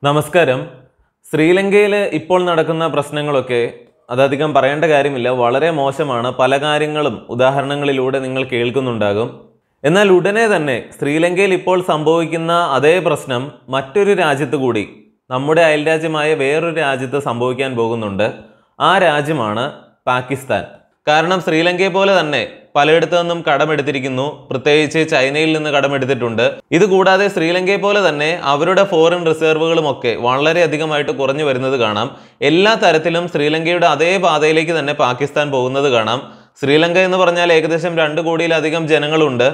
നമസ്കാരം. ശ്രീലങ്കയിൽ ഇപ്പോൾ നടക്കുന്ന പ്രശ്നങ്ങളൊക്കെ അതധികം പറയേണ്ട കാര്യമില്ല, വളരെ മോശമാണ്. പല കാര്യങ്ങളും ഉദാഹരണങ്ങളിലൂടെ നിങ്ങൾ കേൾക്കുന്നുണ്ടാകും. എന്നാൽ ഉടനെ തന്നെ ശ്രീലങ്കയിൽ ഇപ്പോൾ സംഭവിക്കുന്ന അതേ പ്രശ്നം മറ്റൊരു രാജ്യത്ത് കൂടി, നമ്മുടെ അയൽരാജ്യമായ വേറൊരു രാജ്യത്ത് സംഭവിക്കാൻ പോകുന്നുണ്ട്. ആ രാജ്യമാണ് പാകിസ്ഥാൻ. കാരണം ശ്രീലങ്കയെ പോലെ തന്നെ പലയിടത്തു നിന്നും കടമെടുത്തിരിക്കുന്നു, പ്രത്യേകിച്ച് ചൈനയിൽ നിന്ന് കടമെടുത്തിട്ടുണ്ട്. ഇതുകൂടാതെ ശ്രീലങ്കയെ പോലെ തന്നെ അവരുടെ ഫോറിൻ റിസർവുകളും ഒക്കെ വളരെയധികമായിട്ട് കുറഞ്ഞു വരുന്നത് കാണാം. എല്ലാ തരത്തിലും ശ്രീലങ്കയുടെ അതേ പാതയിലേക്ക് തന്നെ പാകിസ്ഥാൻ പോകുന്നത് കാണാം. ശ്രീലങ്ക എന്ന് പറഞ്ഞാൽ ഏകദേശം 2 കോടിയിലധികം ജനങ്ങളുണ്ട്,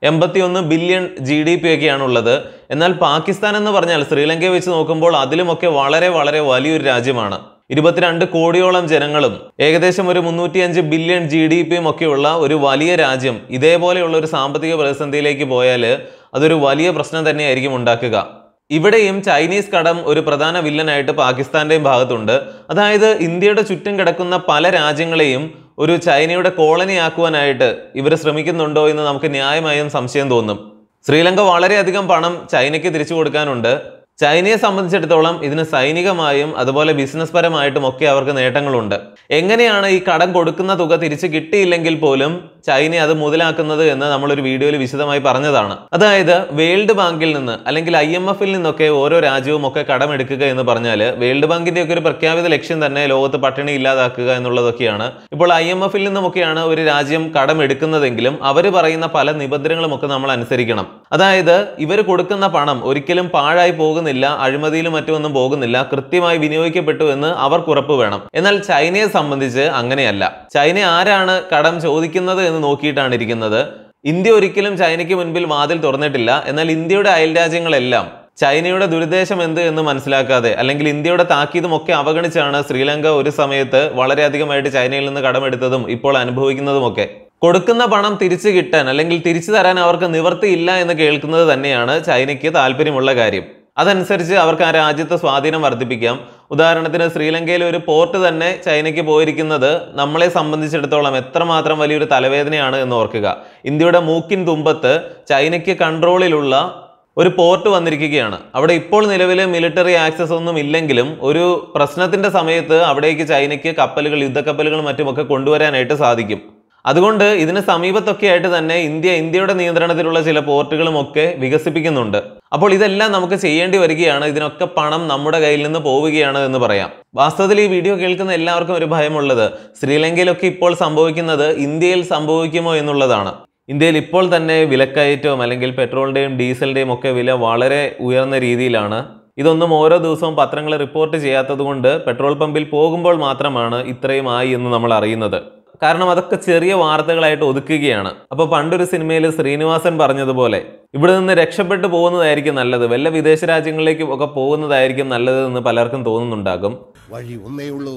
81 ബില്യൺ GDP ഒക്കെയാണുള്ളത്. എന്നാൽ പാകിസ്ഥാൻ എന്ന് പറഞ്ഞാൽ ശ്രീലങ്കയെ വെച്ച് നോക്കുമ്പോൾ അതിലുമൊക്കെ വളരെ വളരെ വലിയൊരു രാജ്യമാണ്. 22 കോടിയോളം ജനങ്ങളും ഏകദേശം ഒരു 305 ബില്യൺ GDPയും ഒക്കെയുള്ള ഒരു വലിയ രാജ്യം ഇതേപോലെയുള്ള ഒരു സാമ്പത്തിക പ്രതിസന്ധിയിലേക്ക് പോയാൽ അതൊരു വലിയ പ്രശ്നം തന്നെയായിരിക്കും ഉണ്ടാക്കുക. ഇവിടെയും ചൈനീസ് കടം ഒരു പ്രധാന വില്ലനായിട്ട് പാകിസ്ഥാന്റെയും ഭാഗത്തുണ്ട്. അതായത് ഇന്ത്യയുടെ ചുറ്റും കിടക്കുന്ന പല രാജ്യങ്ങളെയും ഒരു ചൈനയുടെ കോളനി ആക്കുവാനായിട്ട് ഇവർ ശ്രമിക്കുന്നുണ്ടോ എന്ന് നമുക്ക് ന്യായമായും സംശയം തോന്നും. ശ്രീലങ്ക വളരെയധികം പണം ചൈനയ്ക്ക് തിരിച്ചു കൊടുക്കാനുണ്ട്. ചൈനയെ സംബന്ധിച്ചിടത്തോളം ഇതിന് സൈനികമായും അതുപോലെ ബിസിനസ് പരമായിട്ടും ഒക്കെ അവർക്ക് നേട്ടങ്ങളുണ്ട്. എങ്ങനെയാണ് ഈ കടം കൊടുക്കുന്ന തുക തിരിച്ചു കിട്ടിയില്ലെങ്കിൽ പോലും ചൈന അത് മുതലാക്കുന്നത് എന്ന് നമ്മളൊരു വീഡിയോയിൽ വിശദമായി പറഞ്ഞതാണ്. അതായത് വേൾഡ് ബാങ്കിൽ നിന്ന് അല്ലെങ്കിൽ IMFൽ നിന്നൊക്കെ ഓരോ രാജ്യവും ഒക്കെ കടമെടുക്കുക എന്ന് പറഞ്ഞാൽ വേൾഡ് ബാങ്കിന്റെ ഒക്കെ ഒരു പ്രഖ്യാപിത ലക്ഷ്യം തന്നെ ലോകത്ത് പട്ടിണി ഇല്ലാതാക്കുക എന്നുള്ളതൊക്കെയാണ്. ഇപ്പോൾ IMFൽ നിന്നുമൊക്കെയാണ് ഒരു രാജ്യം കടമെടുക്കുന്നതെങ്കിലും അവർ പറയുന്ന പല നിബന്ധനകളും ഒക്കെ നമ്മൾ അനുസരിക്കണം. അതായത് ഇവർ കൊടുക്കുന്ന പണം ഒരിക്കലും പാഴായി പോകുന്നില്ല, അഴിമതിയിലും മറ്റുമൊന്നും പോകുന്നില്ല, കൃത്യമായി വിനിയോഗിക്കപ്പെട്ടു എന്ന് അവർക്ക് ഉറപ്പ് വേണം. എന്നാൽ ചൈനയെ സംബന്ധിച്ച് അങ്ങനെയല്ല. ചൈന ആരാണ് കടം ചോദിക്കുന്നത് എന്ന് നോക്കിയിട്ടാണ് ഇരിക്കുന്നത്. ഇന്ത്യ ഒരിക്കലും ചൈനയ്ക്ക് മുൻപിൽ വാതിൽ തുറന്നിട്ടില്ല. എന്നാൽ ഇന്ത്യയുടെ അയൽരാജ്യങ്ങളെല്ലാം ചൈനയുടെ ദുരുദ്ദേശം എന്ത് എന്ന് മനസ്സിലാക്കാതെ അല്ലെങ്കിൽ ഇന്ത്യയുടെ താക്കീതും ഒക്കെ അവഗണിച്ചാണ് ശ്രീലങ്ക ഒരു സമയത്ത് വളരെയധികമായിട്ട് ചൈനയിൽ നിന്ന് കടമെടുത്തതും ഇപ്പോൾ അനുഭവിക്കുന്നതുമൊക്കെ. കൊടുക്കുന്ന പണം തിരിച്ചു കിട്ടാൻ അല്ലെങ്കിൽ തിരിച്ചു തരാൻ അവർക്ക് നിവർത്തിയില്ല എന്ന് കേൾക്കുന്നത് തന്നെയാണ് ചൈനയ്ക്ക് താല്പര്യമുള്ള കാര്യം. അതനുസരിച്ച് അവർക്ക് ആ രാജ്യത്തെ സ്വാധീനം വർദ്ധിപ്പിക്കാം. ഉദാഹരണത്തിന് ശ്രീലങ്കയിലെ ഒരു പോർട്ട് തന്നെ ചൈനയ്ക്ക് പോയിരിക്കുന്നത് നമ്മളെ സംബന്ധിച്ചിടത്തോളം എത്രമാത്രം വലിയൊരു തലവേദനയാണ് എന്ന് ഓർക്കുക. ഇന്ത്യയുടെ മൂക്കിൻ തുമ്പത്ത് ചൈനയ്ക്ക് കൺട്രോളിലുള്ള ഒരു പോർട്ട് വന്നിരിക്കുകയാണ്. അവിടെ ഇപ്പോൾ നിലവിൽ മിലിറ്ററി ആക്സസ് ഒന്നും ഇല്ലെങ്കിലും ഒരു പ്രശ്നത്തിന്റെ സമയത്ത് അവിടേക്ക് ചൈനയ്ക്ക് കപ്പലുകൾ, യുദ്ധക്കപ്പലുകളും മറ്റുമൊക്കെ കൊണ്ടുവരാനായിട്ട് സാധിക്കും. അതുകൊണ്ട് ഇതിന് സമീപത്തൊക്കെ ആയിട്ട് തന്നെ ഇന്ത്യയുടെ നിയന്ത്രണത്തിലുള്ള ചില പോർട്ടുകളും ഒക്കെ വികസിപ്പിക്കുന്നുണ്ട്. അപ്പോൾ ഇതെല്ലാം നമുക്ക് ചെയ്യേണ്ടി വരികയാണ്. ഇതിനൊക്കെ പണം നമ്മുടെ കയ്യിൽ നിന്ന് പോവുകയാണ് എന്ന് പറയാം. വാസ്തവത്തിൽ ഈ വീഡിയോ കേൾക്കുന്ന എല്ലാവർക്കും ഒരു ഭയമുള്ളത് ശ്രീലങ്കയിലൊക്കെ ഇപ്പോൾ സംഭവിക്കുന്നത് ഇന്ത്യയിൽ സംഭവിക്കുമോ എന്നുള്ളതാണ്. ഇന്ത്യയിൽ ഇപ്പോൾ തന്നെ വിലക്കയറ്റവും അല്ലെങ്കിൽ പെട്രോളിന്റെയും ഡീസലിന്റെയും ഒക്കെ വില വളരെ ഉയർന്ന രീതിയിലാണ്. ഇതൊന്നും ഓരോ ദിവസവും പത്രങ്ങൾ റിപ്പോർട്ട് ചെയ്യാത്തത് കൊണ്ട് പെട്രോൾ പമ്പിൽ പോകുമ്പോൾ മാത്രമാണ് ഇത്രയും ആയി എന്ന് നമ്മൾ അറിയുന്നത്. കാരണം അതൊക്കെ ചെറിയ വാർത്തകളായിട്ട് ഒതുക്കുകയാണ്. അപ്പോൾ പണ്ടൊരു സിനിമയിൽ ശ്രീനിവാസൻ പറഞ്ഞതുപോലെ ഇവിടെ നിന്ന് രക്ഷപ്പെട്ടു പോകുന്നതായിരിക്കും നല്ലത്, വല്ല വിദേശ രാജ്യങ്ങളിലേക്ക് ഒക്കെ പോകുന്നതായിരിക്കും നല്ലത് എന്ന് പലർക്കും തോന്നുന്നുണ്ടാകും. വഴി ഒന്നേ ഉള്ളൂ,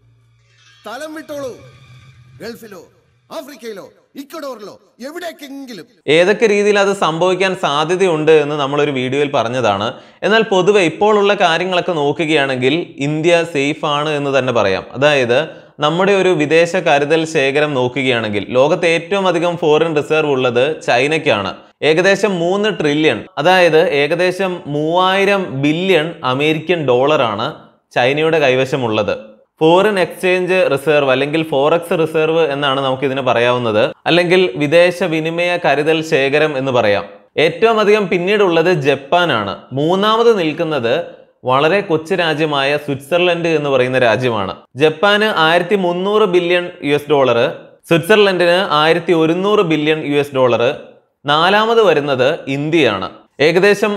സ്ഥലം വിട്ടോളൂ. ഗൾഫിലോ ആഫ്രിക്കയിലോ ഇക്വഡോറിലോ എവിടേക്കെങ്കിലും. ഏതൊക്കെ രീതിയിൽ അത് സംഭവിക്കാൻ സാധ്യതയുണ്ട് എന്ന് നമ്മളൊരു വീഡിയോയിൽ പറഞ്ഞതാണ്. എന്നാൽ പൊതുവെ ഇപ്പോഴുള്ള കാര്യങ്ങളൊക്കെ നോക്കുകയാണെങ്കിൽ ഇന്ത്യ സേഫ് ആണ് എന്ന് തന്നെ പറയാം. അതായത് നമ്മുടെ ഒരു വിദേശ കരുതൽ ശേഖരം നോക്കുകയാണെങ്കിൽ ലോകത്തെ ഏറ്റവും അധികം ഫോറിൻ റിസർവ് ഉള്ളത് ചൈനയ്ക്കാണ്. ഏകദേശം 3 ട്രില്യൺ, അതായത് ഏകദേശം 3000 ബില്യൺ അമേരിക്കൻ ഡോളറാണ് ചൈനയുടെ കൈവശമുള്ളത്. ഫോറിൻ എക്സ്ചേഞ്ച് റിസർവ് അല്ലെങ്കിൽ ഫോറക്സ് റിസർവ് എന്നാണ് നമുക്ക് ഇതിന് പറയാവുന്നത്, അല്ലെങ്കിൽ വിദേശ വിനിമയ കരുതൽ ശേഖരം എന്ന് പറയാം. ഏറ്റവും അധികം പിന്നീടുള്ളത് ജപ്പാനാണ്. മൂന്നാമത് നിൽക്കുന്നത് വളരെ കൊച്ചു രാജ്യമായ സ്വിറ്റ്സർലൻഡ് എന്ന് പറയുന്ന രാജ്യമാണ്. ജപ്പാന് 1300 ബില്യൺ $, സ്വിറ്റ്സർലൻഡിന് 1100 ബില്യൺ $. നാലാമത് വരുന്നത് ഇന്ത്യയാണ്. ഏകദേശം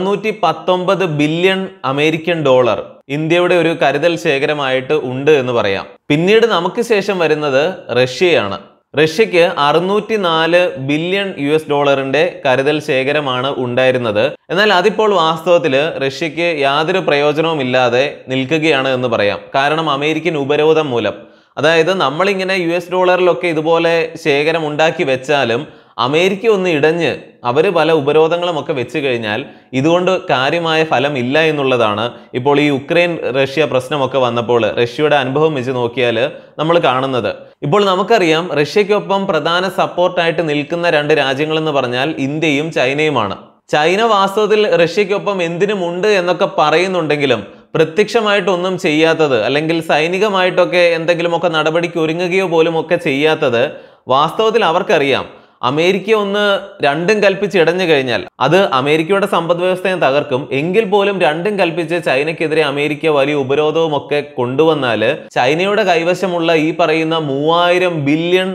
619 ബില്യൺ അമേരിക്കൻ ഡോളർ ഇന്ത്യയുടെ ഒരു കരുതൽ ശേഖരമായിട്ട് ഉണ്ട് എന്ന് പറയാം. പിന്നീട് നമുക്ക് ശേഷം വരുന്നത് റഷ്യയാണ്. റഷ്യക്ക് 604 ബില്യൺ $ന്റെ കരുതൽ ശേഖരമാണ് ഉണ്ടായിരുന്നത്. എന്നാൽ അതിപ്പോൾ വാസ്തവത്തിൽ റഷ്യക്ക് യാതൊരു പ്രയോജനവും ഇല്ലാതെ നിൽക്കുകയാണ് എന്ന് പറയാം. കാരണം അമേരിക്കൻ ഉപരോധം മൂലം. അതായത് നമ്മളിങ്ങനെ $ിലൊക്കെ ഇതുപോലെ ശേഖരം ഉണ്ടാക്കി വെച്ചാലും അമേരിക്ക ഒന്ന് ഇടഞ്ഞ് അവർ പല ഉപരോധങ്ങളും ഒക്കെ വെച്ച് കഴിഞ്ഞാൽ ഇതുകൊണ്ട് കാര്യമായ ഫലം ഇല്ല എന്നുള്ളതാണ് ഇപ്പോൾ ഈ യുക്രൈൻ റഷ്യ പ്രശ്നമൊക്കെ വന്നപ്പോൾ റഷ്യയുടെ അനുഭവം വെച്ച് നോക്കിയാൽ നമ്മൾ കാണുന്നത്. ഇപ്പോൾ നമുക്കറിയാം റഷ്യയ്ക്കൊപ്പം പ്രധാന സപ്പോർട്ടായിട്ട് നിൽക്കുന്ന 2 രാജ്യങ്ങൾ എന്ന് പറഞ്ഞാൽ ഇന്ത്യയും ചൈനയുമാണ്. ചൈന വാസ്തവത്തിൽ റഷ്യക്കൊപ്പം എന്തിനുമുണ്ട് എന്നൊക്കെ പറയുന്നുണ്ടെങ്കിലും പ്രത്യക്ഷമായിട്ടൊന്നും ചെയ്യാത്തത്, അല്ലെങ്കിൽ സൈനികമായിട്ടൊക്കെ എന്തെങ്കിലുമൊക്കെ നടപടിക്ക് ഒരുങ്ങുകയോ പോലും ഒക്കെ ചെയ്യാത്തത് വാസ്തവത്തിൽ അവർക്കറിയാം. അമേരിക്ക ഒന്ന് രണ്ടും കൽപ്പിച്ച് ഇടഞ്ഞു കഴിഞ്ഞാൽ അത് അമേരിക്കയുടെ സമ്പദ് വ്യവസ്ഥയെ തകർക്കും. എങ്കിൽ പോലും രണ്ടും കൽപ്പിച്ച് ചൈനയ്ക്കെതിരെ അമേരിക്ക വലിയ ഉപരോധവും ഒക്കെ കൊണ്ടുവന്നാല് ചൈനയുടെ കൈവശമുള്ള ഈ പറയുന്ന 3000 ബില്യൺ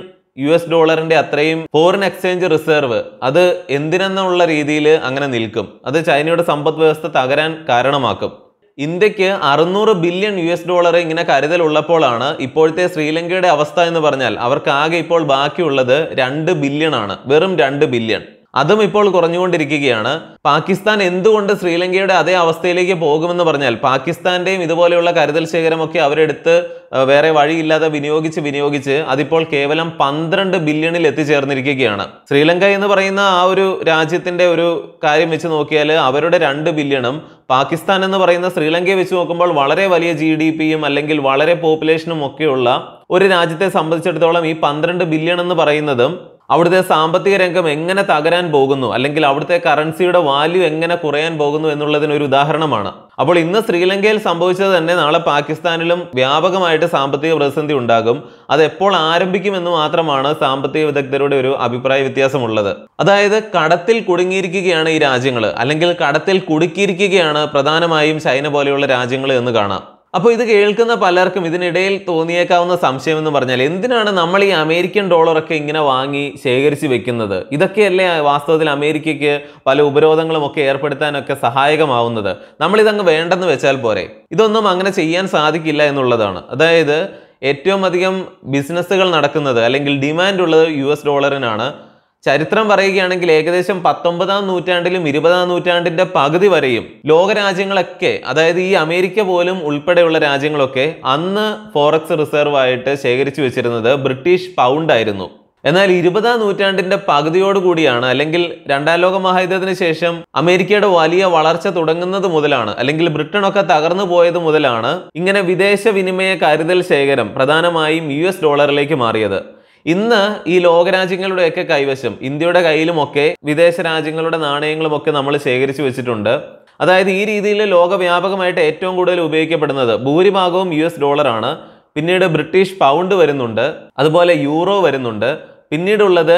$, അത്രയും ഫോറിൻ എക്സ്ചേഞ്ച് റിസർവ് അത് എന്തിനെന്നുള്ള രീതിയിൽ അങ്ങനെ നിൽക്കും. അത് ചൈനയുടെ സമ്പദ് വ്യവസ്ഥ തകരാൻ കാരണമാക്കും. ഇന്ത്യക്ക് 600 ബില്യൺ $, ഇങ്ങനെ കരുതലുള്ളപ്പോഴാണ് ഇപ്പോഴത്തെ ശ്രീലങ്കയുടെ അവസ്ഥ എന്ന് പറഞ്ഞാൽ അവർക്ക് ആകെ ഇപ്പോൾ ബാക്കിയുള്ളത് 2 ബില്യൺ ആണ്. വെറും 2 ബില്യൺ. അതും ഇപ്പോൾ കുറഞ്ഞുകൊണ്ടിരിക്കുകയാണ്. പാകിസ്ഥാൻ എന്തുകൊണ്ട് ശ്രീലങ്കയുടെ അതേ അവസ്ഥയിലേക്ക് പോകുമെന്ന് പറഞ്ഞാൽ പാകിസ്ഥാന്റെയും ഇതുപോലെയുള്ള കരുതൽ ശേഖരമൊക്കെ അവരെടുത്ത് വേറെ വഴിയില്ലാതെ വിനിയോഗിച്ച് അതിപ്പോൾ കേവലം 12 ബില്യണിൽ എത്തിച്ചേർന്നിരിക്കുകയാണ്. ശ്രീലങ്ക എന്ന് പറയുന്ന ആ ഒരു രാജ്യത്തിന്റെ ഒരു കാര്യം വെച്ച് നോക്കിയാൽ അവരുടെ 2 ബില്യണും പാകിസ്ഥാൻ എന്ന് പറയുന്ന ശ്രീലങ്കയെ വെച്ച് നോക്കുമ്പോൾ വളരെ വലിയ GDPയും അല്ലെങ്കിൽ വളരെ പോപ്പുലേഷനും ഒക്കെയുള്ള ഒരു രാജ്യത്തെ സംബന്ധിച്ചിടത്തോളം ഈ 12 ബില്യൺ എന്ന് പറയുന്നതും അവിടുത്തെ സാമ്പത്തിക രംഗം എങ്ങനെ തകരാൻ പോകുന്നു, അല്ലെങ്കിൽ അവിടുത്തെ കറൻസിയുടെ വാല്യൂ എങ്ങനെ കുറയാൻ പോകുന്നു എന്നുള്ളതിന് ഒരു ഉദാഹരണമാണ്. അപ്പോൾ ഇന്ന് ശ്രീലങ്കയിൽ സംഭവിച്ചത് തന്നെ നാളെ പാകിസ്ഥാനിലും വ്യാപകമായിട്ട് സാമ്പത്തിക പ്രതിസന്ധി ഉണ്ടാകും. അത് എപ്പോൾ ആരംഭിക്കുമെന്ന് മാത്രമാണ് സാമ്പത്തിക വിദഗ്ധരുടെ ഒരു അഭിപ്രായ വ്യത്യാസമുള്ളത്. അതായത് കടത്തിൽ കുടുങ്ങിയിരിക്കുകയാണ് ഈ രാജ്യങ്ങൾ, അല്ലെങ്കിൽ കടത്തിൽ കുടുക്കിയിരിക്കുകയാണ് പ്രധാനമായും ചൈന പോലെയുള്ള രാജ്യങ്ങൾ എന്ന് കാണാം. അപ്പോൾ ഇത് കേൾക്കുന്ന പലർക്കും ഇതിനിടയിൽ തോന്നിയേക്കാവുന്ന സംശയം എന്ന് പറഞ്ഞാൽ എന്തിനാണ് നമ്മൾ ഈ അമേരിക്കൻ ഡോളറൊക്കെ ഇങ്ങനെ വാങ്ങി ശേഖരിച്ച് വെക്കുന്നത്? ഇതൊക്കെയല്ലേ വാസ്തവത്തിൽ അമേരിക്കയ്ക്ക് പല ഉപരോധങ്ങളും ഒക്കെ ഏർപ്പെടുത്താനൊക്കെ സഹായകമാവുന്നത്. നമ്മളിതങ്ങ് വേണ്ടെന്ന് വെച്ചാൽ പോരെ. ഇതൊന്നും അങ്ങനെ ചെയ്യാൻ സാധിക്കില്ല എന്നുള്ളതാണ്. അതായത് ഏറ്റവും അധികം ബിസിനസ്സുകൾ നടക്കുന്നത് അല്ലെങ്കിൽ ഡിമാൻഡ് ഉള്ളത് $നാണ്. ചരിത്രം പറയുകയാണെങ്കിൽ ഏകദേശം 19-ാം നൂറ്റാണ്ടിലും 20-ാം നൂറ്റാണ്ടിന്റെ പകുതി വരെയും ലോകരാജ്യങ്ങളൊക്കെ, അതായത് ഈ അമേരിക്ക പോലും ഉൾപ്പെടെയുള്ള രാജ്യങ്ങളൊക്കെ അന്ന് ഫോറക്സ് റിസർവ് ആയിട്ട് ശേഖരിച്ചു വെച്ചിരുന്നത് ബ്രിട്ടീഷ് പൗണ്ട് ആയിരുന്നു. എന്നാൽ 20-ാം നൂറ്റാണ്ടിന്റെ പകുതിയോടുകൂടിയാണ്, അല്ലെങ്കിൽ 2ാം ലോക മഹായുദ്ധത്തിന് ശേഷം അമേരിക്കയുടെ വലിയ വളർച്ച തുടങ്ങുന്നത് മുതലാണ്, അല്ലെങ്കിൽ ബ്രിട്ടനൊക്കെ തകർന്നു പോയത് മുതലാണ് ഇങ്ങനെ വിദേശ വിനിമയ കരുതൽ ശേഖരം പ്രധാനമായും $ലേക്ക് മാറിയത്. ഇന്ന് ഈ ലോകരാജ്യങ്ങളുടെയൊക്കെ കൈവശം, ഇന്ത്യയുടെ കയ്യിലുമൊക്കെ വിദേശ രാജ്യങ്ങളുടെ നാണയങ്ങളുമൊക്കെ നമ്മൾ ശേഖരിച്ചു വെച്ചിട്ടുണ്ട്. അതായത് ഈ രീതിയിൽ ലോകവ്യാപകമായിട്ട് ഏറ്റവും കൂടുതൽ ഉപയോഗിക്കപ്പെടുന്നത് ഭൂരിഭാഗവും $ആണ്. പിന്നീട് ബ്രിട്ടീഷ് പൗണ്ട് വരുന്നുണ്ട്, അതുപോലെ യൂറോ വരുന്നുണ്ട്. പിന്നീടുള്ളത്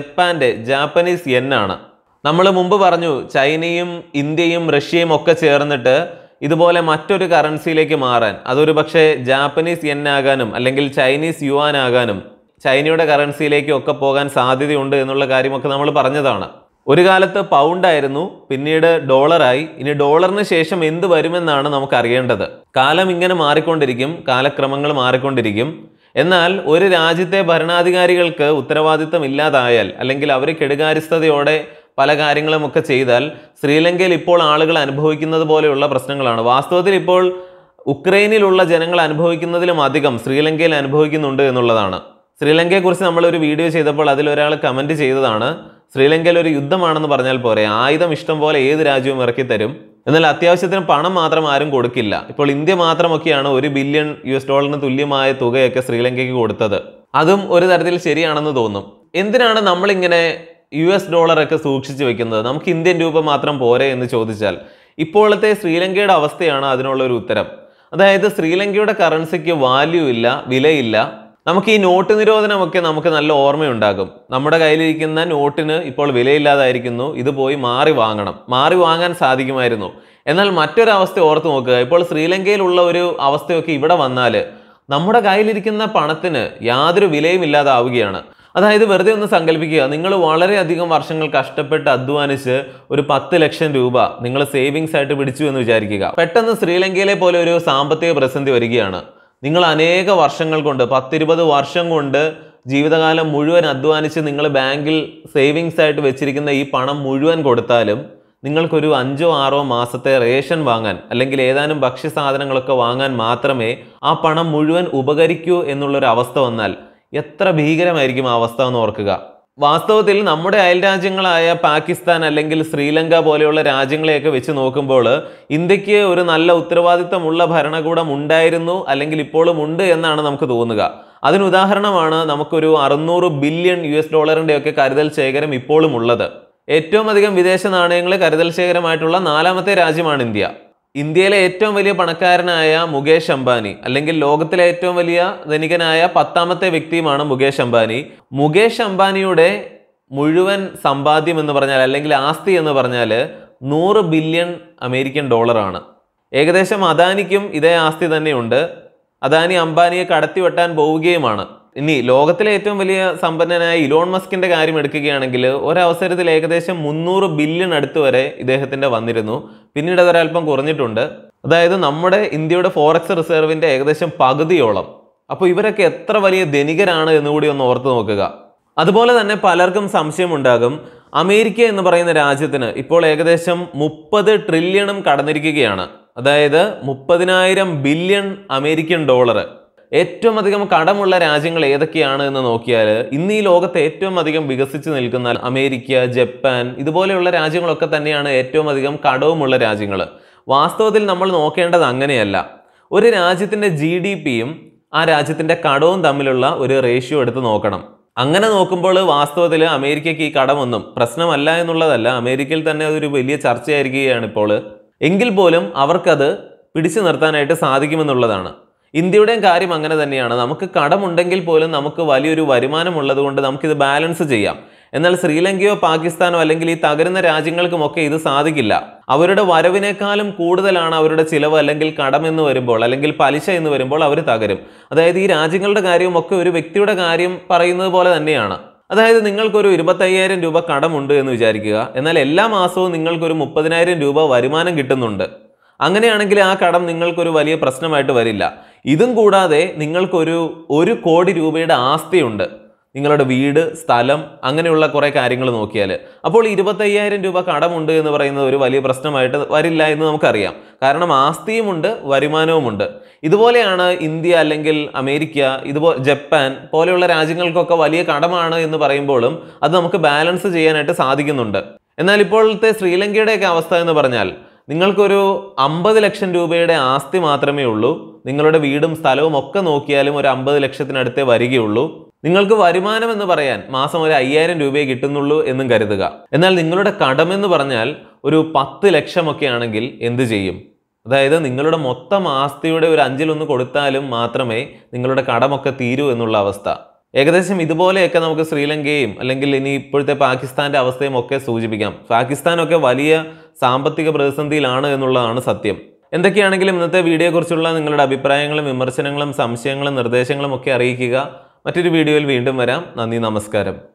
ജാപ്പനീസ് യെൻ ആണ്. നമ്മൾ മുമ്പ് പറഞ്ഞു ചൈനയും ഇന്ത്യയും റഷ്യയും ഒക്കെ ചേർന്നിട്ട് ഇതുപോലെ മറ്റൊരു കറൻസിയിലേക്ക് മാറാൻ, അതൊരു പക്ഷേ ജാപ്പനീസ് യെൻ ആകാനും അല്ലെങ്കിൽ ചൈനീസ് യുവാൻ ആകാനും ചൈനയുടെ കറൻസിയിലേക്കും ഒക്കെ പോകാൻ സാധ്യതയുണ്ട് എന്നുള്ള കാര്യമൊക്കെ നമ്മൾ പറഞ്ഞതാണ്. ഒരു കാലത്ത് പൗണ്ട് ആയിരുന്നു, പിന്നീട് ഡോളറായി. ഇനി ഡോളറിന് ശേഷം എന്ത് വരുമെന്നാണ് നമുക്ക് അറിയേണ്ടത്. കാലം ഇങ്ങനെ മാറിക്കൊണ്ടിരിക്കും, കാലക്രമങ്ങൾ മാറിക്കൊണ്ടിരിക്കും. എന്നാൽ ഒരു രാജ്യത്തെ ഭരണാധികാരികൾക്ക് ഉത്തരവാദിത്തം ഇല്ലാതായാൽ, അല്ലെങ്കിൽ അവർ കെടുകാര്യസ്ഥതയോടെ പല കാര്യങ്ങളും ഒക്കെ ചെയ്താൽ ശ്രീലങ്കയിൽ ഇപ്പോൾ ആളുകൾ അനുഭവിക്കുന്നത് പോലെയുള്ള പ്രശ്നങ്ങളാണ്. വാസ്തവത്തിൽ ഇപ്പോൾ ഉക്രൈനിലുള്ള ജനങ്ങൾ അനുഭവിക്കുന്നതിലും അധികം ശ്രീലങ്കയിൽ അനുഭവിക്കുന്നുണ്ട് എന്നുള്ളതാണ്. ശ്രീലങ്കയെക്കുറിച്ച് നമ്മളൊരു വീഡിയോ ചെയ്തപ്പോൾ അതിലൊരാൾ കമൻറ്റ് ചെയ്തതാണ്, ശ്രീലങ്കയിൽ ഒരു യുദ്ധമാണെന്ന് പറഞ്ഞാൽ പോരെ, ആയുധം ഇഷ്ടം പോലെ ഏത് രാജ്യവും ഇറക്കി തരും, എന്നാൽ അത്യാവശ്യത്തിന് പണം മാത്രം ആരും കൊടുക്കില്ല. ഇപ്പോൾ ഇന്ത്യ മാത്രമൊക്കെയാണ് $1 ബില്യൺ തുല്യമായ തുകയൊക്കെ ശ്രീലങ്കയ്ക്ക് കൊടുത്തത്. അതും ഒരു തരത്തിൽ ശരിയാണെന്ന് തോന്നും. എന്തിനാണ് നമ്മളിങ്ങനെ $ഒക്കെ സൂക്ഷിച്ചു വെക്കുന്നത്? നമുക്ക് ഇന്ത്യൻ രൂപ മാത്രം പോരെ എന്ന് ചോദിച്ചാൽ ഇപ്പോഴത്തെ ശ്രീലങ്കയുടെ അവസ്ഥയാണ് അതിനുള്ള ഒരു ഉത്തരം. അതായത് ശ്രീലങ്കയുടെ കറൻസിക്ക് വാല്യൂ ഇല്ല, വിലയില്ല. നമുക്ക് ഈ നോട്ട് നിരോധനമൊക്കെ നമുക്ക് നല്ല ഓർമ്മയുണ്ടാകും. നമ്മുടെ കയ്യിലിരിക്കുന്ന നോട്ടിന് ഇപ്പോൾ വിലയില്ലാതായിരിക്കുന്നു, ഇത് പോയി മാറി വാങ്ങാൻ സാധിക്കുമായിരുന്നു. എന്നാൽ മറ്റൊരവസ്ഥ ഓർത്ത് നോക്കുക. ഇപ്പോൾ ശ്രീലങ്കയിലുള്ള ഒരു അവസ്ഥയൊക്കെ ഇവിടെ വന്നാൽ നമ്മുടെ കയ്യിലിരിക്കുന്ന പണത്തിന് യാതൊരു വിലയും ഇല്ലാതാവുകയാണ്. അതായത് വെറുതെ ഒന്ന് സങ്കല്പിക്കുക, നിങ്ങൾ വളരെയധികം വർഷങ്ങൾ കഷ്ടപ്പെട്ട് അധ്വാനിച്ച് ഒരു 10 ലക്ഷം രൂപ നിങ്ങൾ സേവിങ്സ് ആയിട്ട് പിടിച്ചു എന്ന് വിചാരിക്കുക. പെട്ടെന്ന് ശ്രീലങ്കയിലെ പോലെ ഒരു സാമ്പത്തിക പ്രതിസന്ധി വരികയാണ്. നിങ്ങൾ അനേക വർഷങ്ങൾ കൊണ്ട് 10-20 വർഷം കൊണ്ട് ജീവിതകാലം മുഴുവൻ അധ്വാനിച്ച് നിങ്ങൾ ബാങ്കിൽ സേവിങ്സ് ആയിട്ട് വെച്ചിരിക്കുന്ന ഈ പണം മുഴുവൻ കൊടുത്താലും നിങ്ങൾക്കൊരു 5-6 മാസത്തെ റേഷൻ വാങ്ങാൻ, അല്ലെങ്കിൽ ഏതാനും ഭക്ഷ്യസാധനങ്ങളൊക്കെ വാങ്ങാൻ മാത്രമേ ആ പണം മുഴുവൻ ഉപകരിക്കൂ എന്നുള്ളൊരു അവസ്ഥ വന്നാൽ എത്ര ഭീകരമായിരിക്കും ആ അവസ്ഥ എന്ന് ഓർക്കുക. വാസ്തവത്തിൽ നമ്മുടെ അയൽരാജ്യങ്ങളായ പാകിസ്ഥാൻ അല്ലെങ്കിൽ ശ്രീലങ്ക പോലെയുള്ള രാജ്യങ്ങളെയൊക്കെ വെച്ച് നോക്കുമ്പോൾ ഇന്ത്യക്ക് ഒരു നല്ല ഉത്തരവാദിത്തമുള്ള ഭരണകൂടം ഉണ്ടായിരുന്നു, അല്ലെങ്കിൽ ഇപ്പോഴും ഉണ്ട് എന്നാണ് നമുക്ക് തോന്നുക. അതിനുദാഹരണമാണ് നമുക്കൊരു $600 ബില്യൺ ഒക്കെ കരുതൽ ശേഖരം ഇപ്പോഴും ഉള്ളത്. ഏറ്റവും അധികം വിദേശ നാണയങ്ങൾ കരുതൽ ശേഖരമായിട്ടുള്ള 4ാമത്തെ രാജ്യമാണ് ഇന്ത്യ. ഇന്ത്യയിലെ ഏറ്റവും വലിയ പണക്കാരനായ മുകേഷ് അംബാനി, അല്ലെങ്കിൽ ലോകത്തിലെ ഏറ്റവും വലിയ ധനികനായ 10ാമത്തെ വ്യക്തിയുമാണ് മുകേഷ് അംബാനി. മുകേഷ് അംബാനിയുടെ മുഴുവൻ സമ്പാദ്യം എന്ന് പറഞ്ഞാൽ, അല്ലെങ്കിൽ ആസ്തി എന്ന് പറഞ്ഞാൽ 100 ബില്യൺ അമേരിക്കൻ ഡോളറാണ്. ഏകദേശം അദാനിക്കും ഇതേ ആസ്തി തന്നെയുണ്ട്. അദാനി അംബാനിയെ കടത്തിവെട്ടാൻ പോവുകയുമാണ്. ഇനി ലോകത്തിലെ ഏറ്റവും വലിയ സമ്പന്നനായ ഇലോൺ മസ്കിന്റെ കാര്യം എടുക്കുകയാണെങ്കിൽ ഒരവസരത്തിൽ ഏകദേശം 300 ബില്യൺ അടുത്ത് വരെ ഇദ്ദേഹത്തിന്റെ വന്നിരുന്നു. പിന്നീട് അതൊരൽപ്പം കുറഞ്ഞിട്ടുണ്ട്. അതായത് നമ്മുടെ ഇന്ത്യയുടെ ഫോറക്സ് റിസർവിന്റെ ഏകദേശം പകുതിയോളം. അപ്പോൾ ഇവരൊക്കെ എത്ര വലിയ ധനികരാണ് എന്നുകൂടി ഒന്ന് ഓർത്ത് നോക്കുക. അതുപോലെ തന്നെ പലർക്കും സംശയമുണ്ടാകും, അമേരിക്ക എന്ന് പറയുന്ന രാജ്യത്തിന് ഇപ്പോൾ ഏകദേശം 30 ട്രില്യണും കടന്നിരിക്കുകയാണ്. അതായത് 30,000 ബില്യൺ അമേരിക്കൻ ഡോളർ. ഏറ്റവും അധികം കടമുള്ള രാജ്യങ്ങൾ ഏതൊക്കെയാണ് എന്ന് നോക്കിയാൽ ഇന്ന് ഈ ലോകത്ത് ഏറ്റവും അധികം വികസിച്ച് നിൽക്കുന്ന അമേരിക്ക, ജപ്പാൻ ഇതുപോലെയുള്ള രാജ്യങ്ങളൊക്കെ തന്നെയാണ് ഏറ്റവും അധികം കടവുമുള്ള രാജ്യങ്ങൾ. വാസ്തവത്തിൽ നമ്മൾ നോക്കേണ്ടത് അങ്ങനെയല്ല. ഒരു രാജ്യത്തിൻ്റെ GDPയും ആ രാജ്യത്തിൻ്റെ കടവും തമ്മിലുള്ള ഒരു റേഷ്യോ എടുത്ത് നോക്കണം. അങ്ങനെ നോക്കുമ്പോൾ വാസ്തവത്തിൽ അമേരിക്കയ്ക്ക് ഈ കടമൊന്നും പ്രശ്നമല്ല എന്നുള്ളതല്ല. അമേരിക്കയിൽ തന്നെ അതൊരു വലിയ ചർച്ചയായിരിക്കുകയാണ് ഇപ്പോൾ. എങ്കിൽ പോലും അവർക്കത് പിടിച്ചു നിർത്താനായിട്ട് സാധിക്കുമെന്നുള്ളതാണ്. ഇന്ത്യയുടെയും കാര്യം അങ്ങനെ തന്നെയാണ്. നമുക്ക് കടമുണ്ടെങ്കിൽ പോലും നമുക്ക് വലിയൊരു വരുമാനം ഉള്ളത് കൊണ്ട് നമുക്കിത് ബാലൻസ് ചെയ്യാം. എന്നാൽ ശ്രീലങ്കയോ പാകിസ്ഥാനോ അല്ലെങ്കിൽ ഈ തകരുന്ന രാജ്യങ്ങൾക്കുമൊക്കെ ഇത് സാധിക്കില്ല. അവരുടെ വരവിനേക്കാളും കൂടുതലാണ് അവരുടെ ചിലവ് അല്ലെങ്കിൽ കടമെന്ന് വരുമ്പോൾ, അല്ലെങ്കിൽ പലിശ എന്ന് വരുമ്പോൾ അവർ തകരും. അതായത് ഈ രാജ്യങ്ങളുടെ കാര്യവും ഒക്കെ ഒരു വ്യക്തിയുടെ കാര്യം പറയുന്നത് പോലെ തന്നെയാണ്. അതായത് നിങ്ങൾക്കൊരു 25,000 രൂപ കടമുണ്ട് എന്ന് വിചാരിക്കുക. എന്നാൽ എല്ലാ മാസവും നിങ്ങൾക്കൊരു 30,000 രൂപ വരുമാനം കിട്ടുന്നുണ്ട്. അങ്ങനെയാണെങ്കിൽ ആ കടം നിങ്ങൾക്കൊരു വലിയ പ്രശ്നമായിട്ട് വരില്ല. ഇതും കൂടാതെ നിങ്ങൾക്കൊരു 1 കോടി രൂപയുടെ ആസ്തിയുണ്ട്, നിങ്ങളുടെ വീട്, സ്ഥലം, അങ്ങനെയുള്ള കുറേ കാര്യങ്ങൾ നോക്കിയാൽ. അപ്പോൾ 25,000 രൂപ കടമുണ്ട് എന്ന് പറയുന്നത് ഒരു വലിയ പ്രശ്നമായിട്ട് വരില്ല എന്ന് നമുക്കറിയാം. കാരണം ആസ്തിയുമുണ്ട്, വരുമാനവുമുണ്ട്. ഇതുപോലെയാണ് ഇന്ത്യ അല്ലെങ്കിൽ അമേരിക്ക, ജപ്പാൻ പോലെയുള്ള രാജ്യങ്ങൾക്കൊക്കെ വലിയ കടമാണ് എന്ന് പറയുമ്പോഴും അത് നമുക്ക് ബാലൻസ് ചെയ്യാനായിട്ട് സാധിക്കുന്നുണ്ട്. എന്നാൽ ഇപ്പോഴത്തെ ശ്രീലങ്കയുടെയൊക്കെ അവസ്ഥ എന്ന് പറഞ്ഞാൽ നിങ്ങൾക്കൊരു 50 ലക്ഷം രൂപയുടെ ആസ്തി മാത്രമേ ഉള്ളൂ. നിങ്ങളുടെ വീടും സ്ഥലവും ഒക്കെ നോക്കിയാലും ഒരു 50 ലക്ഷത്തിനടുത്തേ വരികയുള്ളൂ. നിങ്ങൾക്ക് വരുമാനം എന്ന് പറയാൻ മാസം ഒരു 5,000 രൂപയെ കിട്ടുന്നുള്ളൂ എന്നും കരുതുക. എന്നാൽ നിങ്ങളുടെ കടമെന്ന് പറഞ്ഞാൽ ഒരു 10 ലക്ഷമൊക്കെ ആണെങ്കിൽ എന്ത് ചെയ്യും? അതായത് നിങ്ങളുടെ മൊത്തം ആസ്തിയുടെ ഒരു 1/5 കൊടുത്താലും മാത്രമേ നിങ്ങളുടെ കടമൊക്കെ തീരൂ എന്നുള്ള അവസ്ഥ. ഏകദേശം ഇതുപോലെയൊക്കെ നമുക്ക് ശ്രീലങ്കയും അല്ലെങ്കിൽ ഇനി ഇപ്പോഴത്തെ പാകിസ്ഥാന്റെ അവസ്ഥയും ഒക്കെ സൂചിപ്പിക്കാം. പാകിസ്ഥാനൊക്കെ വലിയ സാമ്പത്തിക പ്രതിസന്ധിയിലാണ് എന്നുള്ളതാണ് സത്യം. എന്തൊക്കെയാണെങ്കിലും ഇന്നത്തെ വീഡിയോയെക്കുറിച്ചുള്ള നിങ്ങളുടെ അഭിപ്രായങ്ങളും വിമർശനങ്ങളും സംശയങ്ങളും നിർദ്ദേശങ്ങളും ഒക്കെ അറിയിക്കുക. മറ്റൊരു വീഡിയോയിൽ വീണ്ടും വരാം. നന്ദി, നമസ്കാരം.